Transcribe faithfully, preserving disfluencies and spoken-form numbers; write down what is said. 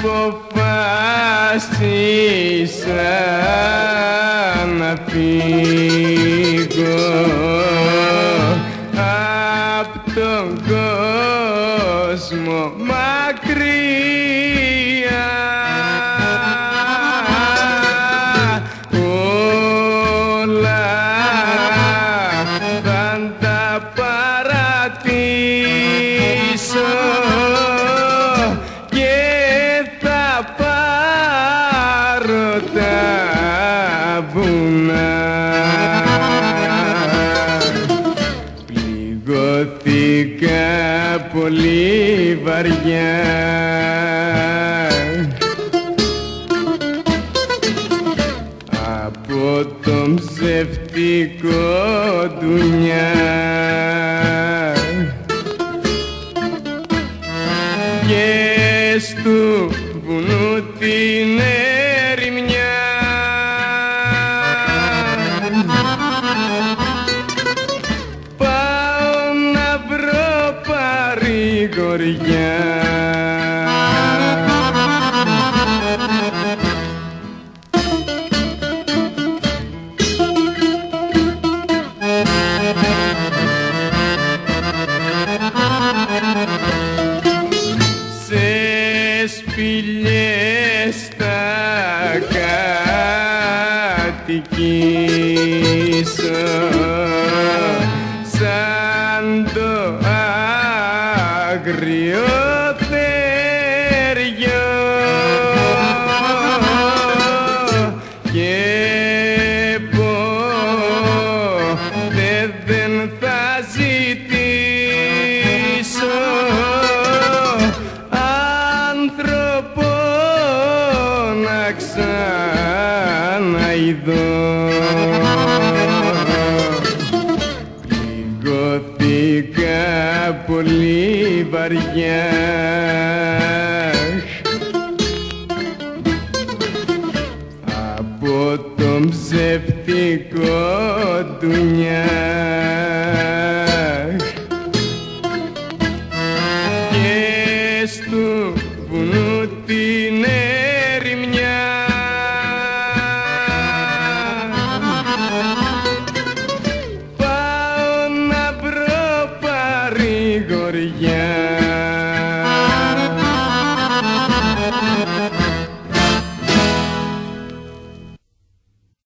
αποφάσισα να φύγω απ' τον κόσμο μακριά. Όλα θα τα παρατήσω και θα πάρω τα βουνά. Πληγώθηκα πολύ βαριά από τον ψευτικό ντουνιά και στου βουνού την ερημιά. Πάω να βρω παρηγοριά. Σε σπηλιές θα κατοικήσω σαν το άγριο θέριο και ποτέ δεν θα ζητήσω άνθρωπο να ξαναειδώ. Πληγώθηκα πολύ βαριά από τον ψευτικό ντουνιά.